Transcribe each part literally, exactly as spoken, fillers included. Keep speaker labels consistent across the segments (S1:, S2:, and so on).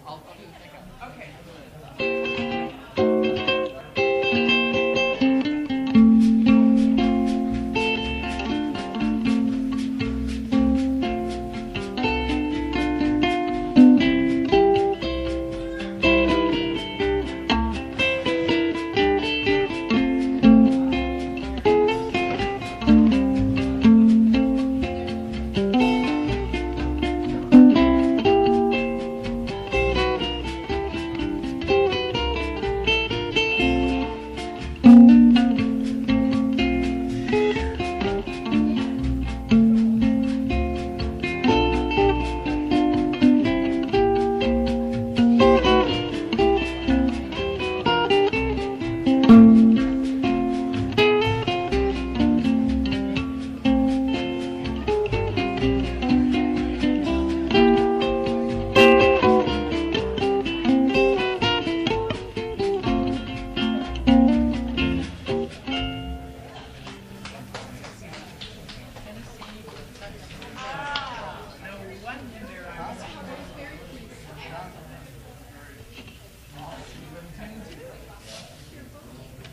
S1: I'll, I'll do the pickup.
S2: Okay.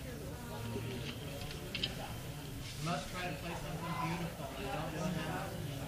S1: Must try to play something beautiful. I don't know how.